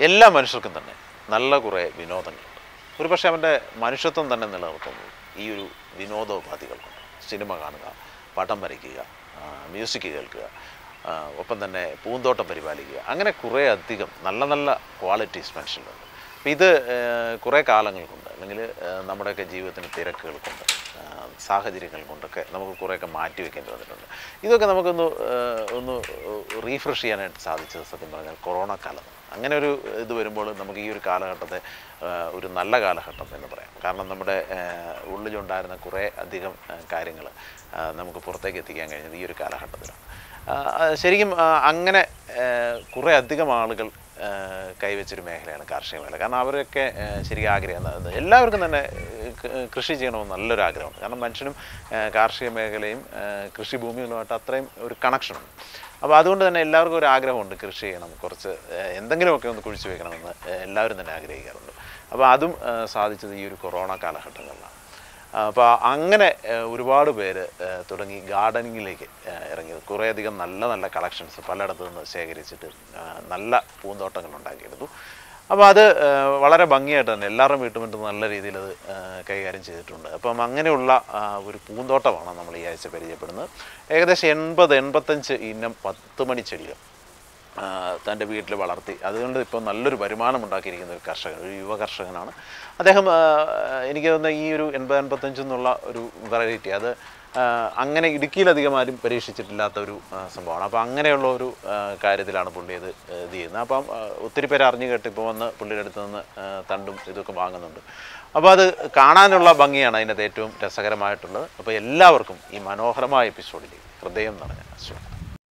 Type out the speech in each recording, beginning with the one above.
എല്ലാ മനുഷ്യർക്കും തന്നെ നല്ല കുറേ വിനോദങ്ങളുണ്ട്. ഒരു പക്ഷേ അവൻ്റെ മനുഷ്യത്വം തന്നെ നിലനിർത്തുന്നത് ഈ ഒരു വിനോദോപാധികൾ കൊണ്ട്. സിനിമ കാണുക, പടം വരയ്ക്കുക, മ്യൂസിക് കേൾക്കുക, ഒപ്പം തന്നെ പൂന്തോട്ടം പരിപാലിക്കുക, അങ്ങനെ കുറേ അധികം നല്ല നല്ല ക്വാളിറ്റീസ് മനുഷ്യരുണ്ട്. അപ്പം ഇത് കുറേ കാലങ്ങൾ കൊണ്ട് അല്ലെങ്കിൽ നമ്മുടെയൊക്കെ ജീവിതത്തിന് തിരക്കുകൾ കൊണ്ട് സാഹചര്യങ്ങൾ കൊണ്ടൊക്കെ നമുക്ക് കുറേയൊക്കെ മാറ്റി വയ്ക്കേണ്ടി വന്നിട്ടുണ്ട്. ഇതൊക്കെ ഒന്ന് റീഫ്രഷ് ചെയ്യാനായിട്ട് സാധിച്ചത് സത്യം പറഞ്ഞാൽ കൊറോണ കാലത്ത്. അങ്ങനെ ഒരു ഇത് വരുമ്പോൾ നമുക്ക് ഈ ഒരു കാലഘട്ടത്തെ ഒരു നല്ല കാലഘട്ടം എന്ന് പറയാം. കാരണം നമ്മുടെ ഉള്ളിലുണ്ടായിരുന്ന കുറേ അധികം കാര്യങ്ങൾ നമുക്ക് പുറത്തേക്ക് എത്തിക്കാൻ കഴിഞ്ഞത് ഈ ഒരു കാലഘട്ടത്തിലാണ്. ശരിക്കും അങ്ങനെ കുറേ അധികം ആളുകൾ കൈവച്ചൊരു മേഖലയാണ് കാർഷിക മേഖല. കാരണം അവരൊക്കെ ശരിക്കും ആഗ്രഹം എല്ലാവർക്കും തന്നെ കൃഷി ചെയ്യണമെന്ന് നല്ലൊരു ആഗ്രഹമുണ്ട്. കാരണം മനുഷ്യനും കാർഷിക മേഖലയും കൃഷിഭൂമികളുമായിട്ട് അത്രയും ഒരു കണക്ഷനുണ്ട്. അപ്പോൾ അതുകൊണ്ട് തന്നെ എല്ലാവർക്കും ഒരു ആഗ്രഹമുണ്ട് കൃഷി ചെയ്യണം, കുറച്ച് എന്തെങ്കിലുമൊക്കെ ഒന്ന് കുഴിച്ച് വെക്കണമെന്ന് എല്ലാവരും തന്നെ ആഗ്രഹിക്കാറുണ്ട്. അപ്പോൾ അതും സാധിച്ചത് ഈ ഒരു കൊറോണ കാലഘട്ടങ്ങളിലാണ്. അപ്പോൾ അങ്ങനെ ഒരുപാട് പേര് തുടങ്ങി ഗാർഡനിങ്ങിലേക്ക് ഇറങ്ങിയത്. കുറേയധികം നല്ല നല്ല കളക്ഷൻസ് പലയിടത്തു നിന്ന് ശേഖരിച്ചിട്ട് നല്ല പൂന്തോട്ടങ്ങൾ ഉണ്ടാക്കിയെടുത്തു. അപ്പോൾ അത് വളരെ ഭംഗിയായിട്ട് തന്നെ എല്ലാവരും വീട്ടുമുറ്റും നല്ല രീതിയിൽ അത് കൈകാര്യം ചെയ്തിട്ടുണ്ട്. അപ്പം അങ്ങനെയുള്ള ഒരു പൂന്തോട്ടമാണ് നമ്മൾ ഈ ആഴ്ച പരിചയപ്പെടുന്നത്. ഏകദേശം 80-85 ഇനം 10 മണി ചെടികൾ തൻ്റെ വീട്ടിൽ വളർത്തി അതുകൊണ്ട് ഇപ്പോൾ നല്ലൊരു വരുമാനം ഉണ്ടാക്കിയിരിക്കുന്ന ഒരു കർഷകൻ, ഒരു യുവ കർഷകനാണ് അദ്ദേഹം. എനിക്ക് തോന്നുന്ന ഈ ഒരു 80-85 എന്നുള്ള ഒരു വെറൈറ്റി അത് അങ്ങനെ ഇടുക്കിയിലധികം ആരും പരീക്ഷിച്ചിട്ടില്ലാത്ത ഒരു സംഭവമാണ്. അപ്പോൾ അങ്ങനെയുള്ള ഒരു കാര്യത്തിലാണ് പുള്ളി ഇത് ചെയ്യുന്നത്. അപ്പം ഒത്തിരി പേര് അറിഞ്ഞു കേട്ട് ഇപ്പോൾ വന്ന് പുള്ളിയുടെ അടുത്ത് നിന്ന് തണ്ടും ഇതൊക്കെ വാങ്ങുന്നുണ്ട്. അപ്പോൾ അത് കാണാനുള്ള ഭംഗിയാണ് അതിനകത്ത് ഏറ്റവും രസകരമായിട്ടുള്ളത്. അപ്പോൾ എല്ലാവർക്കും ഈ മനോഹരമായ എപ്പിസോഡിൽ ഹൃദയം നിറഞ്ഞ സ്വാഗതം.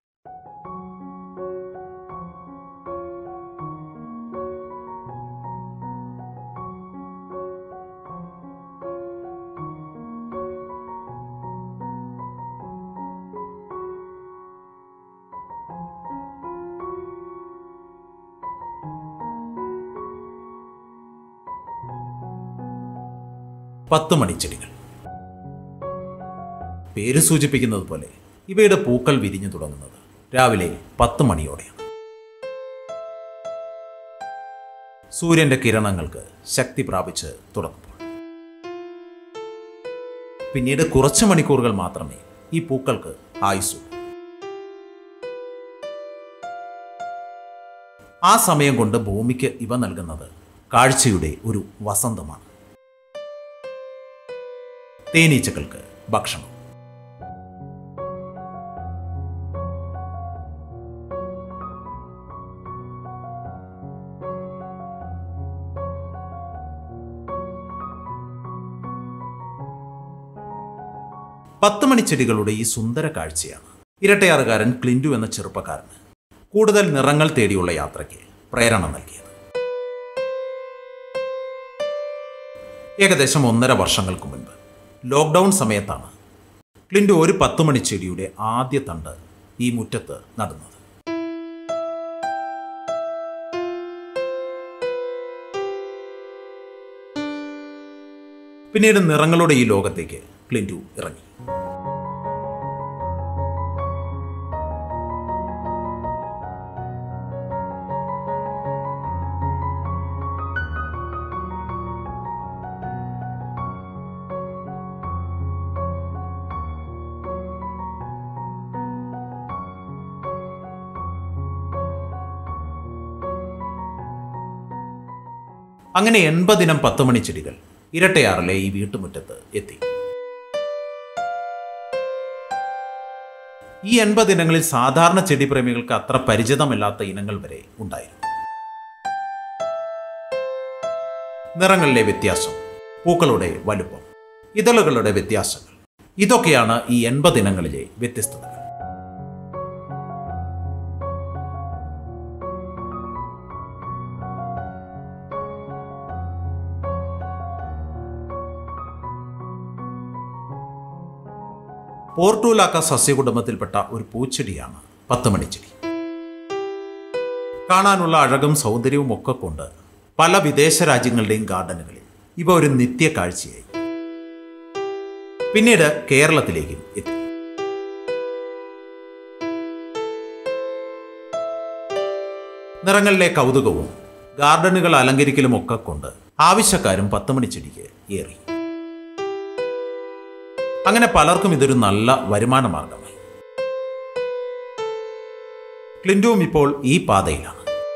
പത്ത് മണിച്ചെടികൾ. പേര് സൂചിപ്പിക്കുന്നത് പോലെ ഇവയുടെ പൂക്കൾ വിരിഞ്ഞു തുടങ്ങുന്നത് രാവിലെ 10 മണിയോടെയാണ്. സൂര്യന്റെ കിരണങ്ങൾക്ക് ശക്തി പ്രാപിച്ച് തുടങ്ങുമ്പോൾ പിന്നീട് കുറച്ച് മണിക്കൂറുകൾ മാത്രമേ ഈ പൂക്കൾക്ക് ആയുസ്സുള്ളൂ. ആ സമയം കൊണ്ട് ഭൂമിക്ക് ഇവ നൽകുന്നത് കാഴ്ചയുടെ ഒരു വസന്തമാണ്. തേനീച്ചകൾക്ക് ഭക്ഷണം. പത്ത് മണിച്ചെടികളുടെ ഈ സുന്ദര കാഴ്ചയാണ് ഇരട്ടയാറുകാരൻ ക്ലിൻറ്റു എന്ന ചെറുപ്പക്കാരന് കൂടുതൽ നിറങ്ങൾ തേടിയുള്ള യാത്രയ്ക്ക് പ്രേരണ നൽകിയത്. ഏകദേശം 1.5 വർഷങ്ങൾക്ക് മുൻപ് ലോക്ക്ഡൗൺ സമയത്താണ് ക്ലിൻറ്റു ഒരു 10 മണിച്ചെടിയുടെ ആദ്യ തണ്ട് ഈ മുറ്റത്ത് നടുന്നത്. പിന്നീട് നിറങ്ങളുടെ ഈ ലോകത്തേക്ക് ക്ലിൻറ്റു ഇറങ്ങി. അങ്ങനെ 80 ഇനം 10 മണിച്ചെടികൾ ഇരട്ടയാറിലെ ഈ വീട്ടുമുറ്റത്ത് എത്തി. ഈ 80 ഇനങ്ങളിൽ സാധാരണ ചെടിപ്രേമികൾക്ക് അത്ര പരിചിതമല്ലാത്ത ഇനങ്ങൾ വരെ ഉണ്ടായിരുന്നു. നിറങ്ങളിലെ വ്യത്യാസം, പൂക്കളുടെ വലുപ്പം, ഇതളുകളുടെ വ്യത്യാസങ്ങൾ, ഇതൊക്കെയാണ് ഈ 80 ഇനങ്ങളിലെ വ്യത്യസ്തതകൾ. പോർട്ടൂലാക്ക സസ്യകുടുംബത്തിൽപ്പെട്ട ഒരു പൂച്ചെടിയാണ് 10 മണിച്ചെടി. കാണാനുള്ള അഴകും സൗന്ദര്യവും ഒക്കെ കൊണ്ട് പല വിദേശ രാജ്യങ്ങളുടെയും ഗാർഡനുകളിൽ ഇവ ഒരു നിത്യ കാഴ്ചയായി. പിന്നീട് കേരളത്തിലേക്കും എത്തി. നിറങ്ങളിലെ കൗതുകവും ഗാർഡനുകൾ അലങ്കരിക്കലും ഒക്കെ കൊണ്ട് ആവശ്യക്കാരും 10 മണിച്ചെടിക്ക് ഏറി. അങ്ങനെ പലർക്കും ഇതൊരു നല്ല വരുമാന മാർഗമായി. ക്ലിൻറ്റുവും ഇപ്പോൾ ഈ പാതയിലാണ്.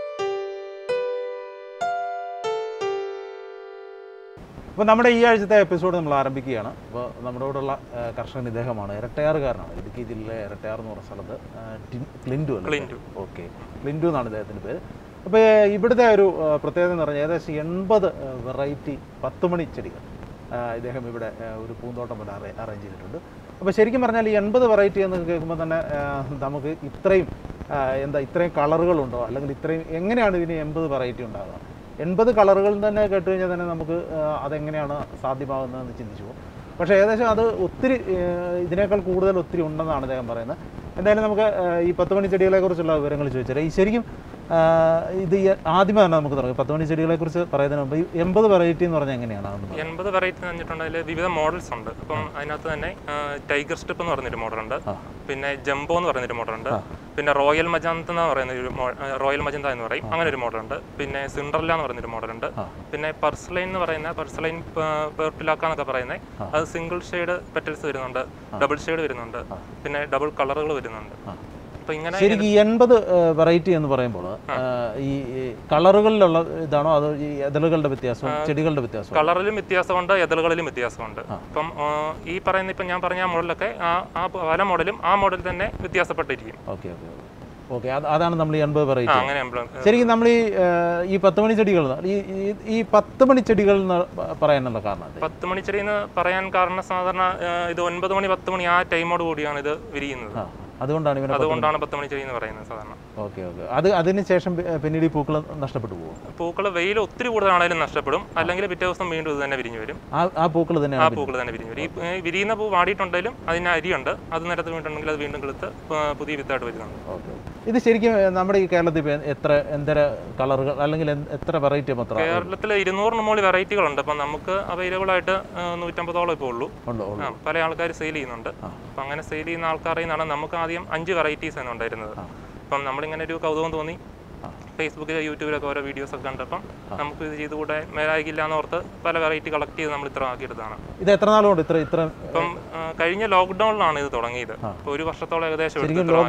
അപ്പോൾ നമ്മുടെ ഈ ആഴ്ചത്തെ എപ്പിസോഡ് നമ്മൾ ആരംഭിക്കുകയാണ്. അപ്പോൾ നമ്മുടെ കൂടെയുള്ള കർഷകൻ ഇദ്ദേഹമാണ്, ഇരട്ടയാറുകാരനാണ്. ഇടുക്കി ജില്ലയിലെ ഇരട്ടയാർ എന്ന് പറഞ്ഞ സ്ഥലത്ത് ക്ലിൻറ്റു അല്ലേ? ഓക്കെ, ക്ലിൻറ്റു എന്നാണ് ഇദ്ദേഹത്തിൻ്റെ പേര്. അപ്പോൾ ഇവിടുത്തെ ഒരു പ്രത്യേകത എന്ന് പറഞ്ഞാൽ ഏകദേശം 80 വെറൈറ്റി 10 മണി ചെടികൾ ഇദ്ദേഹം ഇവിടെ ഒരു പൂന്തോട്ടം പോലെ അറേഞ്ച് ചെയ്തിട്ടുണ്ട്. അപ്പോൾ ശരിക്കും പറഞ്ഞാൽ ഈ 80 വെറൈറ്റി എന്ന് കേൾക്കുമ്പോൾ തന്നെ നമുക്ക് ഇത്രയും കളറുകളുണ്ടോ, അല്ലെങ്കിൽ ഇത്രയും എങ്ങനെയാണ് ഇതിന് 80 വെറൈറ്റി ഉണ്ടാകുക? 80 കളറുകൾ തന്നെ കേട്ട് കഴിഞ്ഞാൽ തന്നെ നമുക്ക് അതെങ്ങനെയാണ് സാധ്യമാകുന്നതെന്ന് ചിന്തിച്ചു പോകും. പക്ഷേ ഏകദേശം അത് ഒത്തിരി ഇതിനേക്കാൾ കൂടുതൽ ഒത്തിരി ഉണ്ടെന്നാണ് അദ്ദേഹം പറയുന്നത്. എന്തായാലും നമുക്ക് ഈ 10 മണി ചെടികളെക്കുറിച്ചുള്ള വിവരങ്ങൾ ചോദിച്ചാൽ ഈ ശരിക്കും ഇത് ആദ്യമേ തന്നെ നമുക്ക് തുടങ്ങി 10 മണി ചെടികളെക്കുറിച്ച് പറയുന്നതിന് മുമ്പ് ഈ 80 വെറൈറ്റി എന്ന് പറഞ്ഞാൽ എങ്ങനെയാണ്? 80 വെറൈറ്റി എന്ന് പറഞ്ഞിട്ടുണ്ടെങ്കിൽ വിവിധ മോഡൽസ് ഉണ്ട്. അപ്പം അതിനകത്ത് തന്നെ ടൈഗർ സ്ട്രിപ്പ് എന്ന് പറഞ്ഞൊരു മോഡലുണ്ട്, പിന്നെ ജംബോ എന്ന് പറയുന്നൊരു മോഡലുണ്ട്, പിന്നെ റോയൽ മജന്ത എന്ന് പറയുന്ന റോയൽ മജന്ത എന്ന് പറയും, അങ്ങനെ ഒരു മോഡലുണ്ട്, പിന്നെ സിൻഡർല എന്ന് പറയുന്നൊരു മോഡലുണ്ട്, പിന്നെ പർസ്ലൈൻ എന്ന് പറയുന്ന പർസ്ലൈൻ പേർട്ടിലാക്ക എന്നൊക്കെ പറയുന്നത് അത് സിംഗിൾ ഷെയ്ഡ് പെറ്റൽസ് വരുന്നുണ്ട്, ഡബിൾ ഷെയ്ഡ് വരുന്നുണ്ട്, പിന്നെ ഡബിൾ കളറുകൾ വരുന്നുണ്ട്. ശരിക്കും ഈ 80 വെറൈറ്റി എന്ന് പറയുമ്പോൾ ഈ കളറുകളിലുള്ള ഇതാണോ അതോ ഈ എതളുകളുടെ വ്യത്യാസം, ചെടികളുടെ വ്യത്യാസം? കളറിലും വ്യത്യാസമുണ്ട്, എതളുകളിലും വ്യത്യാസമുണ്ട്. ഇപ്പം ഈ പറയുന്ന ഇപ്പം ഞാൻ പറഞ്ഞ മോഡലൊക്കെ ആ പല മോഡലും ആ മോഡൽ തന്നെ വ്യത്യാസപ്പെട്ടിരിക്കും. ഓക്കെ ഓക്കെ ഓക്കെ, അതാണ് നമ്മൾ ഈ 80 വെറൈറ്റി. ശരിക്കും നമ്മൾ ഈ 10 മണി ചെടികൾ ഈ 10 മണി ചെടികൾ എന്ന് പറയാനുള്ള കാരണം 10 മണി ചെടി എന്ന് പറയാൻ കാരണം സാധാരണ ഇത് 9 മണി 10 മണി ആ ടൈമോട് കൂടിയാണ് ഇത് വിരിയുന്നത്. അതുകൊണ്ടാണ് 10 മണി ചെടി എന്ന് പറയുന്നത് സാധാരണ. ഓക്കെ ഓക്കെ, അതിന് ശേഷം പിന്നീട് ഈ പൂക്കൾ നഷ്ടപ്പെട്ടു പോകും? പൂക്കൾ വെയിൽ ഒത്തിരി കൂടുതലാണെങ്കിലും നഷ്ടപ്പെടും, അല്ലെങ്കിൽ പിറ്റേ ദിവസം വീണ്ടും ഇത് തന്നെ വിരിഞ്ഞു വരും. ആ പൂക്കൾ തന്നെ വിരിഞ്ഞു വരും. ഈ വിരിയുന്ന പൂ വാടിയിട്ടുണ്ടെങ്കിലും അതിന് അരിയുണ്ട്, അത് നിരത്ത് വീണ്ടുണ്ടെങ്കിൽ അത് വീണ്ടും കിളുത്ത് പുതിയ വിത്തായിട്ട് വരുന്നുണ്ട്. ഓക്കെ, ഇത് ശരിക്കും നമ്മുടെ ഈ കേരളത്തിൽ എത്ര കളറുകൾ അല്ലെങ്കിൽ എത്ര വെറൈറ്റി? കേരളത്തിൽ 200 മുകളിൽ വെറൈറ്റികളുണ്ട്. അപ്പം നമുക്ക് അവൈലബിൾ ആയിട്ട് 150ഓളം ഇപ്പോൾ ഉള്ളൂ. പല ആൾക്കാർ സെയിൽ ചെയ്യുന്നുണ്ട്. അപ്പം അങ്ങനെ സെയിൽ ചെയ്യുന്ന ആൾക്കാരിൽ നിന്നാണ് നമുക്ക് ആദ്യം 5 വെറൈറ്റീസ് ആണ് ഉണ്ടായിരുന്നത്. അപ്പം നമ്മളിങ്ങനെ ഒരു കൗതുകം തോന്നി, ഫേസ്ബുക്കിൽ യൂട്യൂബിലൊക്കെ ഓരോ വീഡിയോസ് ഒക്കെ കണ്ടപ്പം നമുക്ക് ഇത് ചെയ്തുകൂടെ മേലായില്ല എന്നോർത്ത് പല വെറൈറ്റി കളക്ട് ചെയ്ത് നമ്മൾ ഇത്ര ആക്കിയെടുത്താണ്. ഇത് എത്ര നാളുകൊണ്ട് ഇപ്പം കഴിഞ്ഞ ലോക്ക്ഡൌണിലാണ് ഇത് തുടങ്ങിയത്. ഇപ്പൊ 1 വർഷത്തോളം ഏകദേശം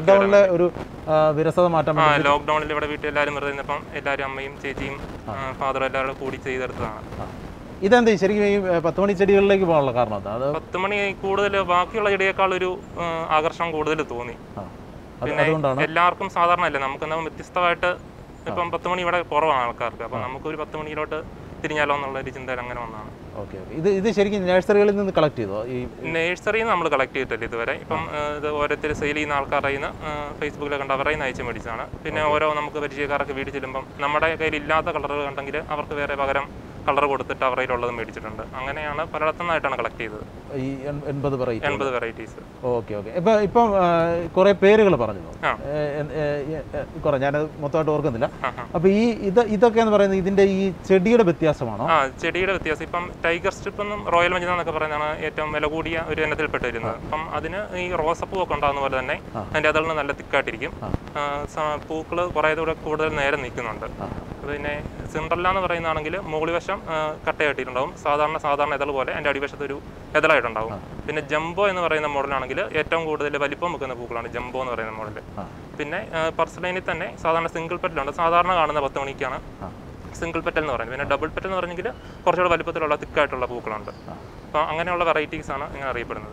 ലോക്ക്ഡൌണിൽ ഇവിടെ വീട്ടിൽ എല്ലാവരും വെറുതെ ഇരുന്നപ്പം എല്ലാവരും അമ്മയും ചേച്ചിയും ഫാദറും എല്ലാവരും കൂടി ചെയ്തെടുത്തതാണ്. ഇതെന്താ ശരിക്കും ഈ 10 മണി ചെടികളിലേക്ക് പോകാനുള്ള കാരണം? 10 മണി കൂടുതൽ ബാക്കിയുള്ള ചെടിയേക്കാൾ ഒരു ആകർഷണം കൂടുതൽ തോന്നി. പിന്നെ എല്ലാവർക്കും സാധാരണ അല്ലേ, നമുക്ക് വ്യത്യസ്തമായിട്ട് ഇപ്പം 10 മണി ഇവിടെ കുറവാണ് ആൾക്കാർക്ക്, അപ്പം നമുക്കൊരു 10 മണിയിലോട്ട് തിരിഞ്ഞാലോ എന്നുള്ള ഒരു ചിന്തയിൽ അങ്ങനെ വന്നതാണ്. ഓക്കെ, ഇത് ശരിക്കും നഴ്സറികളിൽ നിന്ന് കളക്ട് ചെയ്തോ? ഈ നഴ്സറിയിൽ നിന്ന് നമ്മൾ കളക്ട് ചെയ്തിട്ടില്ല ഇതുവരെ. ഇപ്പം ഇത് ഓരോരുത്തർ സെയിൽ ചെയ്യുന്ന ആൾക്കാരുടെ നിന്ന് ഫേസ്ബുക്കിൽ കണ്ട് അവരെ അയച്ച് മേടിച്ചാണ്. പിന്നെ ഓരോ നമുക്ക് പരിചയക്കാരൊക്കെ വീട് ചെല്ലുമ്പം നമ്മുടെ കയ്യിൽ ഇല്ലാത്ത കളറുകൾ കണ്ടെങ്കിൽ അവർക്ക് വേറെ പകരം കളർ കൊടുത്തിട്ട് അവരയിലുള്ളത് മേടിച്ചിട്ടുണ്ട്. അങ്ങനെയാണ് പലയിടത്തുനിന്നായിട്ടാണ് കളക്ട് ചെയ്തത് ഈ 80 വെറൈറ്റീസ്. ഓക്കെ ഓക്കെ, ഇപ്പം കുറെ പേരുകൾ പറഞ്ഞു, ഞാനത് മൊത്തമായിട്ട് ഓർക്കുന്നില്ല. അപ്പൊ ഇതൊക്കെ എന്ന് പറയുന്നത് ഇതിന്റെ ഈ ചെടിയുടെ വ്യത്യാസമാണോ? ചെടിയുടെ വ്യത്യാസം. ഇപ്പം ടൈഗർ സ്ട്രിപ്പ് എന്നും റോയൽ മജന്ത എന്നൊക്കെ പറയുന്നതാണ് ഏറ്റവും വില കൂടിയ ഒരു ഇനത്തിൽപ്പെട്ട് വരുന്നത്. അപ്പം അതിന് ഈ റോസപ്പൂ ഒക്കെ ഉണ്ടാകുന്ന പോലെ തന്നെ അതിന്റെ അതളിന് നല്ല തിക്കായിട്ടിരിക്കും. പൂക്കൾ കുറേ കൂടുതൽ നേരം നിൽക്കുന്നുണ്ട്. പിന്നെ സിൻഡർല എന്ന് പറയുന്നതാണെങ്കിൽ മുകളിൽ വശം കട്ടയായിട്ടിട്ടുണ്ടാവും, സാധാരണ എതൾ പോലെ അതിന്റെ അടിവശത്ത് ഒരു എതളായിട്ടുണ്ടാവും. പിന്നെ ജംബോ എന്ന് പറയുന്ന മോഡലാണെങ്കിൽ ഏറ്റവും കൂടുതൽ വലിപ്പം വെക്കുന്ന പൂക്കളാണ് ജംബോ എന്ന് പറയുന്ന മോഡൽ. പിന്നെ പർസ്ലൈനിൽ തന്നെ സാധാരണ സിംഗിൾ പെറ്റലുണ്ട്, സാധാരണ കാണുന്ന 10 മണിക്കാണ് സിംഗിൾ പെറ്റൽ എന്ന് പറയുന്നത്. പിന്നെ ഡബിൾ പെറ്റൽ എന്ന് പറഞ്ഞെങ്കിൽ കുറച്ചുകൂടെ വലിപ്പത്തിലുള്ള തിക്കായിട്ടുള്ള പൂക്കളുണ്ട്. അപ്പോൾ അങ്ങനെയുള്ള വെറൈറ്റീസ് ആണ് ഇങ്ങനെ അറിയപ്പെടുന്നത്.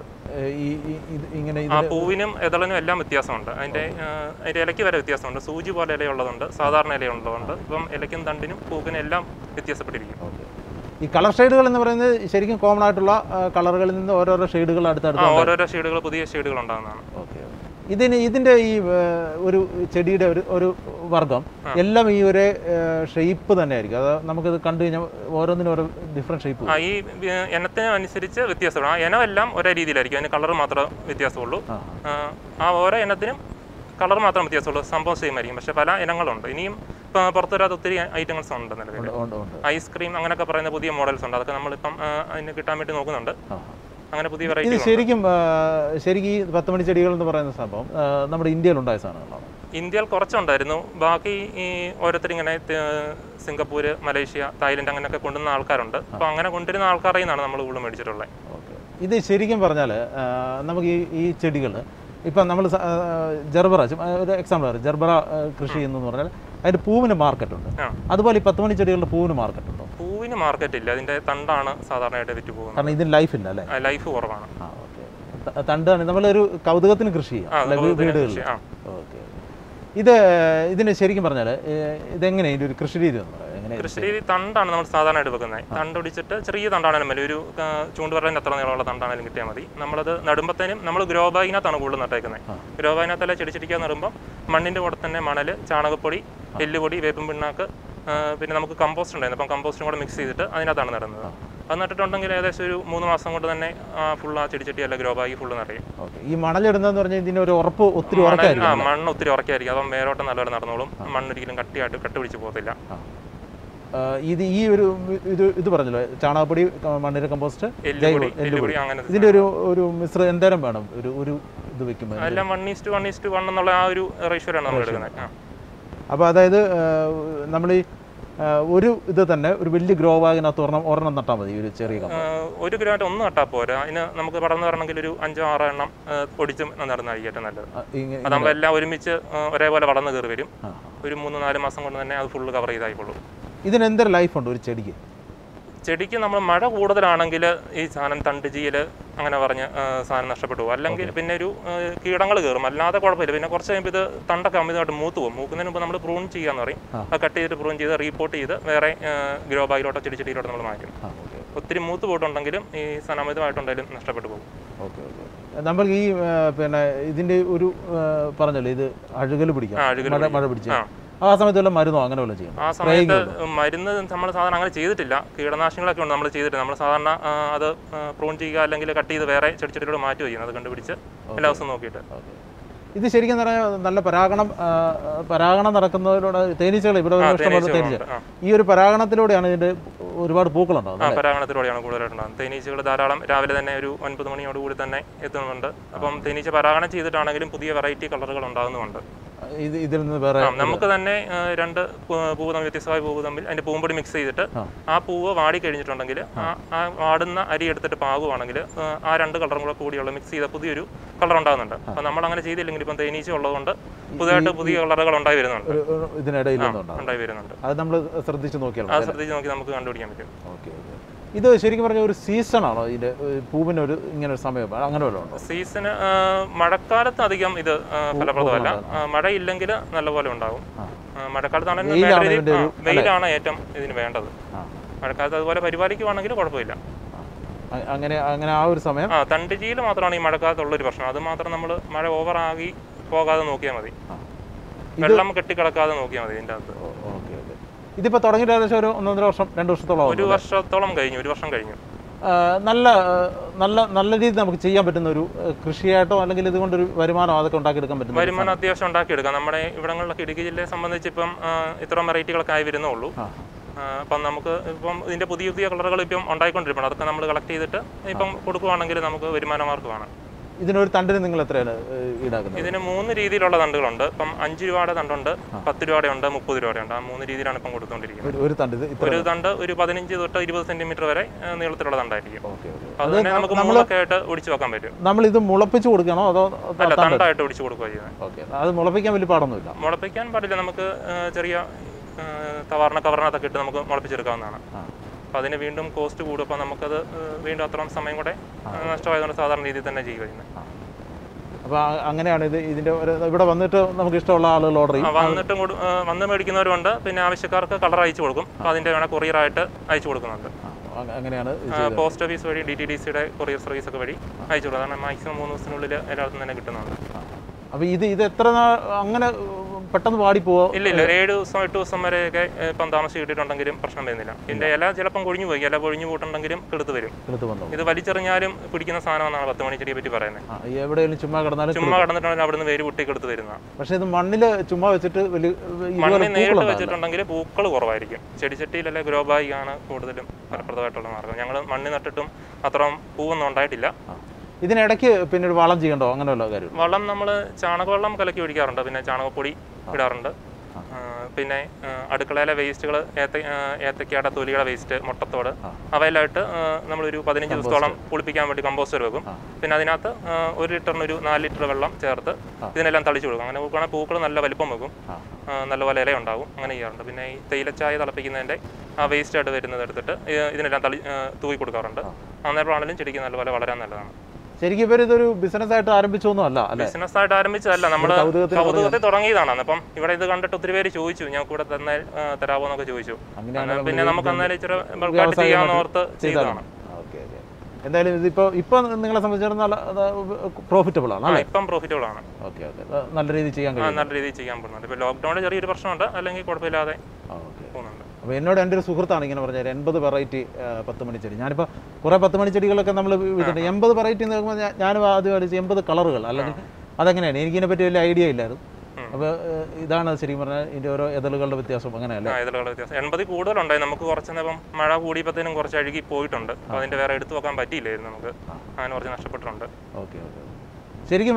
ആ പൂവിനും എതളിനും എല്ലാം വ്യത്യാസമുണ്ട്. അതിൻ്റെ ഇലയ്ക്ക് വരെ വ്യത്യാസമുണ്ട്. സൂചി പോലെ ഇലയുള്ളതുണ്ട്, സാധാരണ ഇലയുള്ളതുണ്ട്. ഇപ്പം ഇലയ്ക്കും തണ്ടിനും പൂവിനും എല്ലാം വ്യത്യാസപ്പെട്ടിരിക്കും. ഈ കളർ ഷെയ്ഡുകൾ എന്ന് പറയുന്നത് ശരിക്കും കോമൺ ആയിട്ടുള്ള കളറുകളിൽ നിന്ന് ഓരോരോ ഷെയ്ഡുകൾ അടുത്തടുത്ത് ഓരോരോ ഷെയ്ഡുകൾ പുതിയ ഷെയ്ഡുകൾ ഉണ്ടാകുന്നതാണ്. ഓക്കെ, ഇതിന്റെ ഈ ഒരു ചെടിയുടെ ഒരു വർഗം എല്ലാം ഈ ഒരേ ഷേപ്പ് തന്നെ ആയിരിക്കും? അത് നമുക്കിത് കണ്ടു കഴിഞ്ഞാൽ ഓരോന്നിനും ഓരോ ഡിഫറെന്റ് ഷേപ്പ്? ഈ ഇനത്തിനനുസരിച്ച് വ്യത്യാസമാണ്. ആ ഇനമെല്ലാം ഒരേ രീതിയിലായിരിക്കും, അതിന് കളർ മാത്രമേ വ്യത്യാസമുള്ളൂ. ആ ഓരോ ഇനത്തിനും കളർ മാത്രം വ്യത്യാസമുള്ളൂ, സംഭവം സെയിം ആയിരിക്കും. പക്ഷെ പല ഇനങ്ങളുണ്ട്. ഇനിയും പുറത്തു വരാത്ത ഒത്തിരി ഐറ്റംസ് ഉണ്ട് നിലവിൽ. ഐസ്ക്രീം അങ്ങനെയൊക്കെ പറയുന്ന പുതിയ മോഡൽസ് ഉണ്ട്. അതൊക്കെ നമ്മളിപ്പം അതിന് കിട്ടാൻ വേണ്ടി നോക്കുന്നുണ്ട്. അങ്ങനെ പുതിയ വെറൈറ്റി. ശരിക്കും ഈ 10 മണി ചെടികൾ എന്ന് പറയുന്ന സംഭവം നമ്മുടെ ഇന്ത്യയിൽ ഉണ്ടായ സാധനങ്ങളാണ്? ഇന്ത്യയിൽ കുറച്ചുണ്ടായിരുന്നു. ബാക്കി ഈ ഓരോരുത്തരിങ്ങനെ സിംഗപ്പൂർ, മലേഷ്യ, തായ്ലൻഡ് അങ്ങനെയൊക്കെ കൊണ്ടുവന്ന ആൾക്കാരുണ്ട്. അപ്പോൾ അങ്ങനെ കൊണ്ടുവരുന്ന ആൾക്കാരിൽ നിന്നാണ് നമ്മൾ കൂടുതൽ മേടിച്ചിട്ടുള്ളത്. ഓക്കെ. ഇത് ശരിക്കും പറഞ്ഞാൽ നമുക്ക് ഈ ചെടികൾ ഇപ്പം നമ്മൾ ജർബറ ഒരു എക്സാമ്പിൾ പറയാം, ജർബറ കൃഷി എന്ന് പറഞ്ഞാൽ അതിൻ്റെ പൂവിന് മാർക്കറ്റുണ്ട്. അതുപോലെ ഈ 10 മണി ചെടികളുടെ പൂവിന് മാർക്കറ്റുണ്ടോ? പൂവിന് മാർക്കറ്റ് ഇല്ല, അതിൻ്റെ തണ്ടാണ് സാധാരണയായിട്ട് വിറ്റ് പോകുന്നത്. കാരണം ഇതിന് ലൈഫ് ഇല്ല അല്ലേ? ലൈഫ് കുറവാണ്. ഓക്കെ. തണ്ടാണ് നമ്മളൊരു കൗതുകത്തിന് കൃഷി ചെയ്യാം വീടുകളിൽ. ഓക്കെ. ഇതിന് ശരിക്കും പറഞ്ഞാൽ ഇതെങ്ങനെ ഇതിൻ്റെ ഒരു കൃഷി രീതി എന്ന് പറയാം? കൃഷി രീതി തണ്ടാണ് നമ്മൾ സാധാരണയായിട്ട് വെക്കുന്നത്. തണ്ട് ഒടിച്ചിട്ട് ചെറിയ തണ്ടാണെങ്കിലും മതി, ഒരു ചൂണ്ടുവരലിന് എത്ര നീളമുള്ള തണ്ടാണെങ്കിലും കിട്ടിയാൽ മതി. നമ്മളത് നടുമ്പത്തേനും നമ്മൾ ഗ്രോ ബാഗിനകത്താണ് കൂടുതൽ നട്ടേക്കുന്നത്. ഗ്രോ ബാഗിനകത്തല്ല ചെടിച്ചെടിക്കാൻ നടുമ്പം മണ്ണിൻ്റെ കൂടെ തന്നെ മണൽ, ചാണകപ്പൊടി, എല്ലുപൊടി, വേപ്പും പിണ്ണാക്ക്, പിന്നെ നമുക്ക് കമ്പോസ്റ്റ് ഉണ്ടായിരുന്നു. അപ്പം കമ്പോസ്റ്റും കൂടെ മിക്സ് ചെയ്തിട്ട് അതിനകത്താണ് നടുന്നത്. അത് നട്ടിട്ടുണ്ടെങ്കിൽ ഏകദേശം ഒരു 3 മാസം കൊണ്ട് തന്നെ ഫുൾ ആ ചെടിച്ചട്ടി അല്ല ഗ്രോ ബാഗ് ഫുള്ള് നിറയും. ഈ മണലിടുന്നതെന്ന് പറഞ്ഞാൽ ഇതിന് ഒരു ഉറപ്പ് ഒത്തിരി മണ്ണ് ഒത്തിരി ഉറക്കായിരിക്കും. അപ്പം മേലോട്ട് നല്ലപോലെ നടന്നോളും. മണ്ണൊരിക്കലും കട്ട് പിടിച്ച് പോകത്തില്ല. ഈ ഒരു ഇത് പറഞ്ഞല്ലോ, ചാണകപ്പൊടി, മണ്ണിര കമ്പോസ്റ്റ്, എല്ലുപൊടി, അങ്ങനെ ഇതിന്റെ ഒരു മിശ്രം എന്തേരം വേണം ഒരു ഇത് വെക്കുമ്പോൾ? എല്ലാം 1:1 എന്നുള്ള ആ ഒരു റേഷ്യോയിലാണ് നമ്മൾ എടുക്കുന്നത്. അപ്പോൾ അതായത് നമ്മൾ ഈ ഒരു ഇത് തന്നെ ഒരു വലിയ ഗ്രോ ബാഗിനകത്ത് ഒരെണ്ണം നട്ടാൽ മതി. ഒരു ചെറിയ ഒരു ഗ്രോ ആയിട്ട് ഒന്ന് നട്ടാൽ പോരാ. അതിന് നമുക്ക് പടർന്നു വരണമെങ്കിൽ ഒരു 5-6 എണ്ണം പൊടിച്ചും നടന്നായിരിക്കും ഏറ്റവും നല്ലത്. അതാകുമ്പോൾ എല്ലാം ഒരുമിച്ച് ഒരേപോലെ വളർന്നു കയറി വരും. ഒരു 3-4 മാസം കൊണ്ട് തന്നെ അത് ഫുള്ള് കവർ ചെയ്തായിക്കോളും. ഇതിന് എന്തൊരു ലൈഫ് ഉണ്ട് ഒരു ചെടിക്ക്? ചെടിക്ക് നമ്മൾ മഴ കൂടുതലാണെങ്കിൽ ഈ സാധനം തണ്ടുചീയൽ അങ്ങനെ പറഞ്ഞ് സാധനം നഷ്ടപ്പെട്ടു പോകും. അല്ലെങ്കിൽ പിന്നെ ഒരു കീടങ്ങൾ കയറും, അല്ലാതെ കുഴപ്പമില്ല. പിന്നെ കുറച്ച് കഴിയുമ്പോൾ ഇത് തണ്ടൊക്കെ അമിതമായിട്ട് മൂത്ത് പോകും. മൂക്കുന്നതിന് മുമ്പ് നമ്മൾ പ്രൂൺ ചെയ്യാന്ന് പറയും. അത് കട്ട് ചെയ്തിട്ട് പ്രൂൺ ചെയ്ത് റീപോർട്ട് ചെയ്ത് വേറെ ഗ്രോ ബാഗിലോട്ടോ ചെടിച്ചെടിയിലോട്ടോ നമ്മൾ മാറ്റും. ഒത്തിരി മൂത്ത് പോയിട്ടുണ്ടെങ്കിലും ഈ സാധനം അമിതമായിട്ടുണ്ടെങ്കിലും നഷ്ടപ്പെട്ടു പോകും. ഓക്കെ. ഓക്കെ. നമ്മൾ ഈ പിന്നെ ഇതിൻ്റെ ഒരു പറഞ്ഞല്ലോ, ഇത് അഴുകൽ പിടിക്കാം, മഴ പിടിച്ച ആ സമയത്ത് വല്ല മരുന്നോ അങ്ങനെ വല്ല ചെയ്യണം? ആ സമയത്ത് മരുന്ന് നമ്മൾ സാധാരണ അങ്ങനെ ചെയ്തിട്ടില്ല. കീടനാശിനികളൊക്കെ ഉണ്ട് നമ്മൾ ചെയ്തിട്ട്. നമ്മൾ സാധാരണ അത് പ്രൂൺ ചെയ്യുക അല്ലെങ്കിൽ കട്ട് ചെയ്ത് വേറെ ചെടിച്ചെടിയോട് മാറ്റുക ചെയ്യുന്നത്. അത് കണ്ടുപിടിച്ച് എല്ലാ ദിവസവും നോക്കിയിട്ട്. ഇത് ശരിക്കും പറഞ്ഞാൽ നല്ല പരാഗണം നടക്കുന്നതിലൂടെ തേനീച്ചകൾ ഇവിടെ ഇഷ്ടംപോലെ തേനീച്ച, ഈ ഒരു പരാഗണത്തിലൂടെയാണ് ഇതിന്റെ ഒരുപാട് പൂക്കളുണ്ടാവും. പരാഗണത്തിലൂടെയാണ് കൂടുതലായിട്ടുണ്ടാകും. തേനീച്ചകൾ ധാരാളം രാവിലെ തന്നെ ഒരു 9 മണിയോടുകൂടി തന്നെ എത്തുന്നുണ്ട്. അപ്പം തേനീച്ച പരാഗണം ചെയ്തിട്ടാണെങ്കിലും പുതിയ വെറൈറ്റി കളറുകൾ ഉണ്ടാകുന്നുണ്ട്. ഇതിൽ നിന്ന് വേറെ നമുക്ക് തന്നെ 2 പൂവ് തമ്മിൽ, വ്യത്യസ്തമായ പൂവ് തമ്മിൽ അതിന്റെ പൂമ്പൊടി മിക്സ് ചെയ്തിട്ട് ആ പൂവ് വാടി കഴിഞ്ഞിട്ടുണ്ടെങ്കിൽ ആ വാടുന്ന അരി എടുത്തിട്ട് പാകുവാണെങ്കിൽ ആ 2 കളറും കൂടെ കൂടിയുള്ള മിക്സ് ചെയ്ത പുതിയൊരു കളർ ഉണ്ടാകുന്നുണ്ട്. അപ്പൊ നമ്മൾ അങ്ങനെ ചെയ്തില്ലെങ്കിൽ ഇപ്പം തേനീച്ച ഉള്ളതുകൊണ്ട് പുതിയ കളറുകൾ ഉണ്ടായി വരുന്നുണ്ട്. ഉണ്ടായി വരുന്നുണ്ട്. അത് നമ്മൾ ശ്രദ്ധിച്ച് നോക്കി നമുക്ക് കണ്ടുപിടിക്കാൻ പറ്റും. ഇത് ശരിക്കും പറഞ്ഞ ഒരു സീസണാണോ ഇതിന്റെ പൂവിന് ഒരു ഇങ്ങനെ ഒരു സമയം അങ്ങനെ വല്ലതും? സീസണ് മഴക്കാലത്ത് അധികം ഇത് ഫലപ്രദമല്ല. മഴയില്ലെങ്കിൽ നല്ലപോലെ ഉണ്ടാവും. മഴക്കാലത്താണെങ്കിൽ വെയിലാണ് ഏറ്റവും ഇതിന് വേണ്ടത്. മഴക്കാലത്ത് അതുപോലെ പരിപാലിക്കുവാണെങ്കിൽ കുഴപ്പമില്ല. അങ്ങനെ ആ ഒരു സമയം തണ്ടുചീല് മാത്രമാണ് ഈ മഴക്കാലത്തുള്ളൊരു പ്രശ്നം. അത് മാത്രം നമ്മൾ മഴ ഓവറാകി പോകാതെ നോക്കിയാൽ മതി, വെള്ളം കെട്ടിക്കിടക്കാതെ നോക്കിയാൽ മതി ഇതിൻ്റെ അകത്ത്. ഇതിപ്പോൾ തുടങ്ങിയിട്ട് ഏകദേശം ഒരു 1.5 വർഷം 2 വർഷത്തോളം? 1 വർഷത്തോളം കഴിഞ്ഞു. 1 വർഷം കഴിഞ്ഞു. നല്ല രീതിയിൽ നമുക്ക് ചെയ്യാൻ പറ്റുന്ന ഒരു കൃഷിയായിട്ടോ അല്ലെങ്കിൽ ഇതുകൊണ്ടൊരു വരുമാനം അതൊക്കെ ഉണ്ടാക്കിയെടുക്കാൻ പറ്റും? വരുമാനം അത്യാവശ്യം ഉണ്ടാക്കിയെടുക്കാം. നമ്മുടെ ഇവിടങ്ങളിലൊക്കെ ഇടുക്കി ജില്ലയെ സംബന്ധിച്ച് ഇപ്പം ഇത്രയും വെറൈറ്റികളൊക്കെ ആയി വരുന്നുള്ളൂ. അപ്പം നമുക്ക് ഇപ്പം ഇതിൻ്റെ പുതിയ കളറുകൾ ഇപ്പം ഉണ്ടായിക്കൊണ്ടിരിക്കണം. അതൊക്കെ നമ്മൾ കളക്ട് ചെയ്തിട്ട് ഇപ്പം കൊടുക്കുവാണെങ്കിൽ നമുക്ക് വരുമാന മാർഗ്ഗമാണ്. ഇതിനൊരു തണ്ടിന് നിങ്ങൾ എത്രയാണ് ഈടാക്കുന്നത്? ഇതിന് 3 രീതിയിലുള്ള തണ്ടുകളുണ്ട്. ഇപ്പം 5 രൂപയുടെ തണ്ടുണ്ട്, 10 രൂപയുണ്ട്, 30 രൂപയുണ്ട്. ആ 3 രീതിയിലാണ് ഇപ്പം കൊടുത്തുകൊണ്ടിരിക്കുന്നത്. ഒരു തണ്ട് ഒരു 15 തൊട്ട് 20 സെന്റിമീറ്റർ വരെ നീളത്തിലുള്ള തണ്ടായിരിക്കും. അത് തന്നെ നമുക്ക് മുളൊക്കെ ആയിട്ട് ഒടിച്ചു വെക്കാൻ പറ്റും. നമ്മൾ ഇത് മുളപ്പിച്ച് കൊടുക്കണോ അതോ? അല്ല, തണ്ടായിട്ട് ഒടിച്ചു കൊടുക്കുക ചെയ്യുന്നത്. അത് മുളപ്പിക്കാൻ വലിയ പാടൊന്നുമില്ല? മുളപ്പിക്കാൻ പാടില്ല. നമുക്ക് ചെറിയ കവറിനകത്തൊക്കെ ഇട്ട് നമുക്ക് മുളപ്പിച്ചെടുക്കാവുന്നതാണ്. അപ്പോൾ അതിന് വീണ്ടും കോസ്റ്റ് കൂടും. അപ്പോൾ നമുക്കത് വീണ്ടും അത്രയും സമയം കൂടെ നഷ്ടമായതുകൊണ്ട് സാധാരണ രീതിയിൽ തന്നെ ചെയ്യുക ചെയ്യുന്നത്. അപ്പോൾ അങ്ങനെയാണ് ഇതിൻ്റെ ഇവിടെ വന്നിട്ട് നമുക്ക് ഇഷ്ടമുള്ള ആളുകൾ ഓർഡർ ചെയ്യും. വന്ന് മേടിക്കുന്നവരുണ്ട്. പിന്നെ ആവശ്യക്കാർക്ക് കളർ അയച്ചു കൊടുക്കും. അപ്പോൾ അതിൻ്റെ വേണം കൊറിയറായിട്ട് അയച്ചു കൊടുക്കുന്നുണ്ട്. അങ്ങനെയാണ് പോസ്റ്റ് ഓഫീസ് വഴി DTDCയുടെ കൊറിയർ സർവീസ് ഒക്കെ വഴി അയച്ചു കൊടുക്കും. കാരണം മാക്സിമം 3 ദിവസത്തിനുള്ളിൽ എല്ലായിടത്തും തന്നെ കിട്ടുന്നുണ്ട്. അപ്പോൾ ഇത് എത്ര അങ്ങനെ പെട്ടെന്ന് വാടിപ്പോവോ? ഇല്ല, 7 ദിവസം 8 ദിവസം വരെയൊക്കെ ഇപ്പം താമസിച്ച് കിട്ടിയിട്ടുണ്ടെങ്കിലും പ്രശ്നം വരുന്നില്ല. ഇതിൻ്റെ ഇല ചിലപ്പം കൊഴിഞ്ഞു പോയി. ഇല കൊഴിഞ്ഞു പോയിട്ടുണ്ടെങ്കിലും കിളുത്ത് വരും. ഇത് വലിച്ചെറിഞ്ഞാലും പിടിക്കുന്ന സാധനമെന്നാണ് 10 മണി ചെടിയെ പറ്റി പറയുന്നത്. എവിടെയെങ്കിലും ചുമ്മാ കിടന്നിട്ടുണ്ടെങ്കിൽ അവിടെ നിന്ന് വേര് പൊട്ടി കിളുത്ത് വരുന്ന. പക്ഷേ ഇത് മണ്ണിൽ ചുമ്മാ വെച്ചിട്ട് മണ്ണിൽ നേരിട്ട് വെച്ചിട്ടുണ്ടെങ്കിൽ പൂക്കൾ കുറവായിരിക്കും. ചെടിച്ചട്ടിയിലല്ലേ ഗ്രോ ബാഗാണ് കൂടുതലും ഫലപ്രദമായിട്ടുള്ള മാർഗ്ഗം. ഞങ്ങൾ മണ്ണിൽ നട്ടിട്ടും അത്രയും പൂവൊന്നും ഉണ്ടായിട്ടില്ല. ഇതിനിടയ്ക്ക് പിന്നെ ഒരു വളം ചെയ്യണ്ടോ അങ്ങനെ വല്ല കാര്യം? വളം നമ്മൾ ചാണകവെള്ളം കലക്കി ഒഴിക്കാറുണ്ട്, പിന്നെ ചാണകപ്പൊടി ഇടാറുണ്ട്. പിന്നെ അടുക്കളയിലെ വേസ്റ്റുകൾ, ഏത്തക്കയുടെ തൊലിയുടെ വേസ്റ്റ്, മുട്ടത്തോട്, അവയിലായിട്ട് നമ്മളൊരു 15 ദിവസത്തോളം പുളിപ്പിക്കാൻ വേണ്ടി കമ്പോസ്റ്റർ വെക്കും. പിന്നെ അതിനകത്ത് 1 ലിറ്ററിന് ഒരു 4 ലിറ്റർ വെള്ളം ചേർത്ത് ഇതിനെല്ലാം തളിച്ചു കൊടുക്കും. അങ്ങനെ നോക്കുകയാണെങ്കിൽ പൂക്കൾ നല്ല വലിപ്പം വെക്കും, നല്ലപോലെ ഇല ഉണ്ടാകും. അങ്ങനെ ചെയ്യാറുണ്ട്. പിന്നെ ഈ തേയിലച്ചായ തിളപ്പിക്കുന്നതിൻ്റെ ആ വേസ്റ്റ് ആയിട്ട് വരുന്നത് എടുത്തിട്ട് ഇതിനെല്ലാം തൂക്കി കൊടുക്കാറുണ്ട്. അന്നേരമാണെങ്കിലും ചെടിക്ക് നല്ലപോലെ വളരാൻ നല്ലതാണ്. ശരിക്കും ഇവർ ഇതൊരു ബിസിനസ്സായിട്ട് ആരംഭിച്ചൊന്നും അല്ല അല്ലേ? ബിസിനസ്സായിട്ട് ആരംഭിച്ചതല്ല, നമ്മൾ കൗതുകത്തിൽ തുടങ്ങിയതാണ്. അപ്പം ഇവിടെ ഇത് കണ്ടിട്ട് ഒത്തിരി പേര് ചോദിച്ചു, ഞാൻ കൂടെ തന്നെ തരാമോ എന്നൊക്കെ ചോദിച്ചു. പിന്നെ നമുക്ക് അന്നേരം ഇച്ചിരി ബൾക്കായിട്ട് ചെയ്യാമെന്ന് ഓർത്ത് ചെയ്തതാണ്. എന്തായാലും ഇപ്പൊ നിങ്ങളെ സംബന്ധിച്ചിടത്തോളം പ്രോഫിറ്റബിൾ ആണ്. ഇപ്പം പ്രോഫിറ്റബിൾ ആണ്. നല്ല രീതിയിൽ ചെയ്യാൻ കഴിയും. നല്ല രീതിയിൽ ചെയ്യാൻ പറ്റുന്നുണ്ട്. ഇപ്പൊ ലോക്ക്ഡൌണിൽ ചെറിയൊരു പ്രശ്നമുണ്ട്, അല്ലെങ്കിൽ കുഴപ്പമില്ലാതെ പോകുന്നുണ്ട്. അപ്പോൾ എന്നോട് എൻ്റെ ഒരു സുഹൃത്താണ് ഇങ്ങനെ പറഞ്ഞത് 80 വെറൈറ്റി 10 മണിച്ചെടി. ഞാനിപ്പോൾ കുറേ 10 മണിച്ചെടികളൊക്കെ നമ്മൾ വിട്ടിട്ടുണ്ട്. 80 വെറൈറ്റി എന്ന് നോക്കുമ്പോൾ ഞാനും ആദ്യം അടിച്ച് 80 കളറുകൾ, അല്ലെങ്കിൽ അതെങ്ങനെയാണ് എനിക്കിതിനെ പറ്റി വലിയ ഐഡിയ ഇല്ലായിരുന്നു. അപ്പോൾ ഇതാണ് ശരിക്കും പറഞ്ഞാൽ ഇതിൻ്റെ ഓരോ എതളുകളുടെ വ്യത്യാസം അങ്ങനെയല്ലേ? എതളുകളുടെ വ്യത്യാസം 80 കൂടുതലുണ്ടായി. നമുക്ക് കുറച്ചെന്നപ്പം മഴ കൂടിയപ്പോഴത്തേനും കുറച്ച് അഴുകി പോയിട്ടുണ്ട്. അപ്പോൾ അതിൻ്റെ വേറെ എടുത്തു വെക്കാൻ പറ്റിയില്ലായിരുന്നു, നമുക്ക് അങ്ങനെ കുറച്ച് നഷ്ടപ്പെട്ടിട്ടുണ്ട്. ഓക്കെ. ശരിക്കും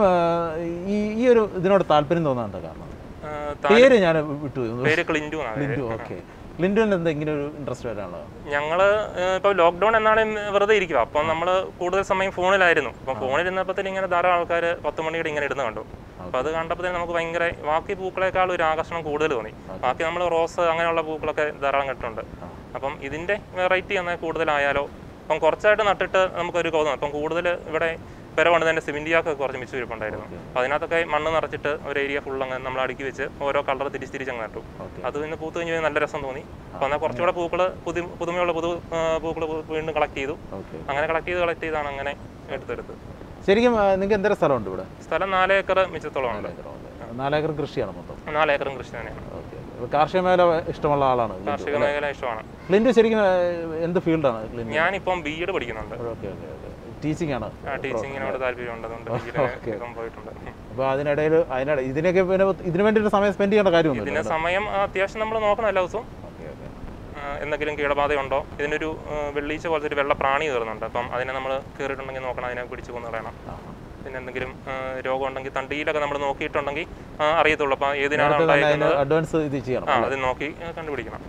ഈ ഒരു ഇതിനോട് താല്പര്യം തോന്നാറുണ്ട്? കാരണം പേര് ഞാൻ വിട്ടുപോയി. പേര് ക്ലിൻഡു. ഓക്കെ. ക്ലിൻഡുവിന് എന്താ ഇങ്ങനെ ഒരു ഇൻട്രസ്റ്റ് വരാനുള്ളത്? ഞങ്ങൾ ഇപ്പോൾ ലോക്ക്ഡൗൺ എന്നാണ് വെറുതെ ഇരിക്കുക. അപ്പം നമ്മൾ കൂടുതൽ സമയം ഫോണിലായിരുന്നു. അപ്പം ഫോണിലിരുന്നപ്പോഴത്തേനും ഇങ്ങനെ ധാരാളം ആൾക്കാർ 10 മണിയുടെ ഇങ്ങനെ ഇടുന്ന കണ്ടു. അപ്പോൾ അത് കണ്ടപ്പോഴത്തേനും നമുക്ക് ഭയങ്കര ബാക്കി പൂക്കളെക്കാൾ ഒരു ആകർഷണം കൂടുതൽ തോന്നി. ബാക്കി നമ്മൾ റോസ് അങ്ങനെയുള്ള പൂക്കളൊക്കെ ധാരാളം കിട്ടുന്നുണ്ട്. അപ്പം ഇതിൻ്റെ വെറൈറ്റി എന്നാൽ കൂടുതലായാലോ. അപ്പം കുറച്ചായിട്ട് നട്ടിട്ട് നമുക്കൊരു കൗതുകം. അപ്പം കൂടുതൽ ഇവിടെ പെരകൊണ്ട് തന്നെ സിമെന്റിയാക്ക് കുറച്ച് മിച്ചം ഇരിപ്പുണ്ടായിരുന്നു. അപ്പോൾ അതിനകത്തൊക്കെ മണ്ണ് നിറച്ചിട്ട് ഒരു ഏരിയ ഫുൾ അങ്ങ് നമ്മൾ അടുക്കി വെച്ച് ഓരോ കളർ തിരിച്ചങ്ങ് നട്ടു. അത് ഇന്ന് പൂത്ത് കഴിഞ്ഞ് നല്ല രസം തോന്നി. അപ്പോൾ എന്നാൽ കുറച്ചുകൂടെ പൂക്കൾ പുതുമയുള്ള പൂക്കൾ വീണ്ടും കളക്ട് ചെയ്തു. അങ്ങനെ കളക്ട് ചെയ്താണ് അങ്ങനെ എടുത്തെടുത്ത്. ശരിക്കും നിങ്ങൾക്ക് എന്തൊരു സ്ഥലമുണ്ട് ഇവിടെ? സ്ഥലം 4 ഏക്കർ മിച്ചത്തോളം ഉണ്ട്. 4 ഏക്കർ കൃഷിയാണ് മൊത്തം? 4 ഏക്കറും കൃഷി തന്നെയാണ്. കാർഷിക മേഖല ഇഷ്ടമുള്ള ആളാണ്? കാർഷിക മേഖല ഇഷ്ടമാണ്. ക്ലിൻഡു ശരിക്കും എന്ത് ഫീൽഡാണ്? ഞാനിപ്പം BEd പഠിക്കുന്നുണ്ട്. ടീച്ചിങ് ആണ്? ടീച്ചിങ്ങിനോട് താല്പര്യമുണ്ട്. പോയിട്ടുണ്ട്. അപ്പോൾ അതിനിടയിൽ ഇതിനൊക്കെ ഇതിനു വേണ്ടി ഒരു സമയം സ്പെൻഡ് ചെയ്യേണ്ട കാര്യമൊന്നും? ഇതിന് സമയം അത്യാവശ്യം നമ്മൾ നോക്കണം എല്ലാ ദിവസവും. എന്തെങ്കിലും കീടബാധയുണ്ടോ? ഇതിനൊരു വെള്ളീച്ച പോലത്തെ ഒരു വെള്ള പ്രാണി കയറുന്നുണ്ട്. അപ്പം അതിനെ നമ്മൾ കയറിയിട്ടുണ്ടെങ്കിൽ നോക്കണം, അതിനെ പിടിച്ചു കൊന്നു കളയണം. പിന്നെ എന്തെങ്കിലും രോഗം ഉണ്ടെങ്കിൽ തണ്ടിയിലൊക്കെ നമ്മൾ നോക്കിയിട്ടുണ്ടെങ്കിൽ അറിയത്തുള്ളൂ. അപ്പം ഏതിനാണ് അഡ്വാൻസ് ഇത് ചെയ്യണം, അത് നോക്കി കണ്ടുപിടിക്കണം.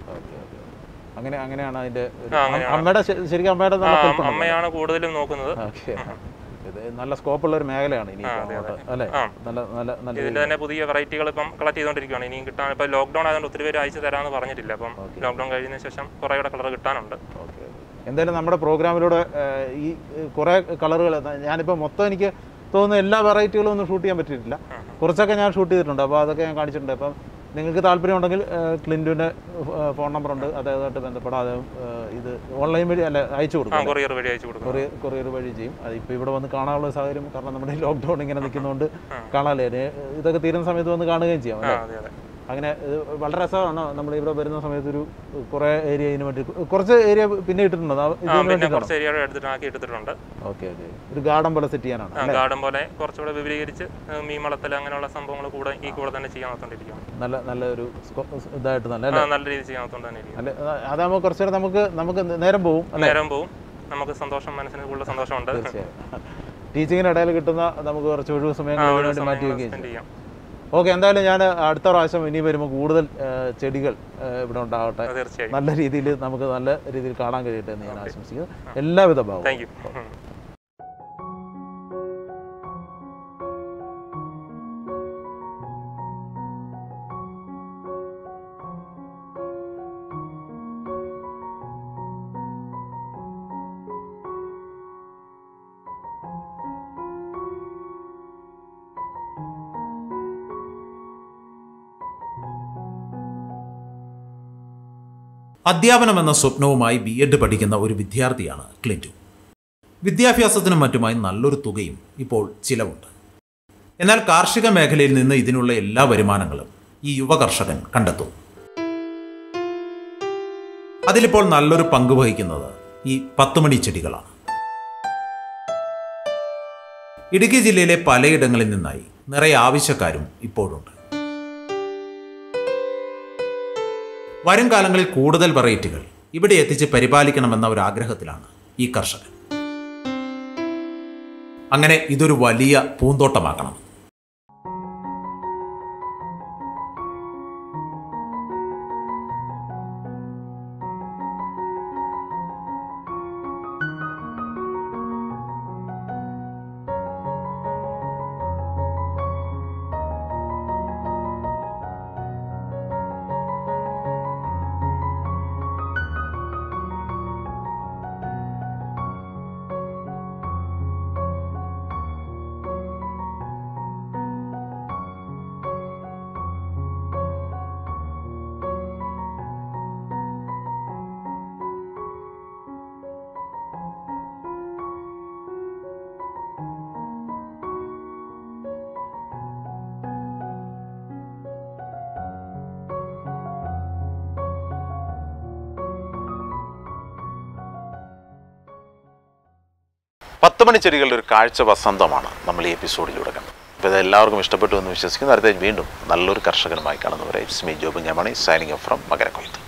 അങ്ങനെയാണ് അതിന്റെ അമ്മയുടെ ശരിക്കും അമ്മയാണ് കൂടുതലും നോക്കുന്നത്. നല്ല സ്കോപ്പുള്ള ഒരു മേഖലയാണ് ഇനി അല്ലേ? ഇതിന്റെ തന്നെ പുതിയ വെറൈറ്റികൾ ഇപ്പം കളക്ട് ചെയ്തുകൊണ്ടിരിക്കുകയാണ്. ഇനിയും കിട്ടാൻ ഇപ്പം ലോക്ക്ഡൌൺ ആയതുകൊണ്ട് ഒത്തിരി പേര് അയച്ചു തരാമെന്ന് പറഞ്ഞിട്ടില്ല. അപ്പം ലോക്ക്ഡൌൺ കഴിഞ്ഞ ശേഷം കുറേ കൂടെ കളർ കിട്ടാനുണ്ട്. എന്തായാലും നമ്മുടെ പ്രോഗ്രാമിലൂടെ ഈ കുറേ കളറുകൾ ഞാനിപ്പോൾ മൊത്തം എനിക്ക് തോന്നുന്നു എല്ലാ വെറൈറ്റികളും ഒന്നും ഷൂട്ട് ചെയ്യാൻ പറ്റിയിട്ടില്ല. കുറച്ചൊക്കെ ഞാൻ ഷൂട്ട് ചെയ്തിട്ടുണ്ട്. അപ്പോൾ അതൊക്കെ ഞാൻ കാണിച്ചിട്ടുണ്ട്. അപ്പം നിങ്ങൾക്ക് താല്പര്യമുണ്ടെങ്കിൽ ക്ലിൻഡുവിൻ്റെ ഫോൺ നമ്പറുണ്ട്, അദ്ദേഹമായിട്ട് ബന്ധപ്പെടാതെ ഇത് ഓൺലൈൻ വഴി അല്ല അയച്ചു കൊടുക്കും, കൊറിയർ വഴി ചെയ്യും. അതിപ്പോൾ ഇവിടെ വന്ന് കാണാനുള്ള സാഹചര്യം കാരണം നമ്മുടെ ലോക്ക്ഡൗൺ ഇങ്ങനെ നിൽക്കുന്നതുകൊണ്ട് കാണാല്ലേ. ഇതൊക്കെ തീരുന്ന സമയത്ത് വന്ന് കാണുകയും ചെയ്യാം അല്ലേ? അങ്ങനെ വളരെ രസമാണ്. നമ്മൾ ഇവിടെ വരുന്ന സമയത്ത് ഒരു കുറേ ഏരിയ ഇതിന് വേണ്ടി കുറച്ച് ഏരിയ പിന്നെ ഇട്ടിട്ടുണ്ട്. ഓക്കെ. ഒരു ഗാർഡൻ പോലെ സെറ്റ് ചെയ്യാനാണ്. ഗാർഡൻ പോലെ കുറച്ചുകൂടെ വിപുലീകരിച്ച് മീൻ വളർത്തൽ അങ്ങനെയുള്ള സംഭവങ്ങൾ കൂടെ തന്നെ ചെയ്യാൻ നോക്കിയിരിക്കും. നല്ല ഒരു ഇതായിട്ട് നല്ല രീതിയിൽ ചെയ്യാൻ നോക്കിക്കൊണ്ടിരിക്കും. അതാകുമ്പോൾ കുറച്ചുകൂടെ നമുക്ക് നേരം പോകും. നമുക്ക് സന്തോഷം, മനസ്സിന് കൂടുതൽ സന്തോഷമുണ്ട്. ടീച്ചിങ്ങിനിടയിൽ കിട്ടുന്ന നമുക്ക് കുറച്ച് ഒഴിവ് സമയങ്ങൾ വേണ്ടി മാറ്റി വയ്ക്കുകയും ചെയ്യാം. ഓക്കെ. എന്തായാലും ഞാൻ അടുത്ത പ്രാവശ്യം ഇനി വരുമ്പോൾ കൂടുതൽ ചെടികൾ ഇവിടെ ഉണ്ടാവട്ടെ. നല്ല രീതിയിൽ നമുക്ക് നല്ല രീതിയിൽ കാണാൻ കഴിയട്ടെ എന്ന് ഞാൻ ആശംസിക്കുന്നു. എല്ലാവിധ ഭാവവും. അധ്യാപനമെന്ന സ്വപ്നവുമായി BEd പഠിക്കുന്ന ഒരു വിദ്യാർത്ഥിയാണ് ക്ലിൻഡു. വിദ്യാഭ്യാസത്തിനും മറ്റുമായി നല്ലൊരു തുകയും ഇപ്പോൾ ചിലവുണ്ട്. എന്നാൽ കാർഷിക മേഖലയിൽ നിന്ന് ഇതിനുള്ള എല്ലാ വരുമാനങ്ങളും ഈ യുവ കർഷകൻ കണ്ടെത്തും. അതിലിപ്പോൾ നല്ലൊരു പങ്ക് വഹിക്കുന്നത് ഈ 10 മണി ചെടികളാണ്. ഇടുക്കി ജില്ലയിലെ പലയിടങ്ങളിൽ നിന്നായി നിറയെ ആവശ്യക്കാരും ഇപ്പോഴുണ്ട്. വരും കാലങ്ങളിൽ കൂടുതൽ വെറൈറ്റികൾ ഇവിടെ എത്തിച്ച് പരിപാലിക്കണമെന്ന ഒരു ആഗ്രഹത്തിലാണ് ഈ കർഷകൻ. അങ്ങനെ ഇതൊരു വലിയ പൂന്തോട്ടമാക്കണം. പത്ത് മണിച്ചെടികളുടെ ഒരു കാഴ്ച വസന്തമാണ് നമ്മൾ ഈ എപ്പിസോഡിലൂടെ കണ്ടത്. അപ്പോൾ ഇത് എല്ലാവർക്കും ഇഷ്ടപ്പെട്ടു എന്ന് വിശ്വസിക്കുന്നു. അടുത്ത വീണ്ടും നല്ലൊരു കർഷകനുമായി കാണുന്നവരെ it's me Jobin, signing off from മകരക്കൊയ്ത്ത്.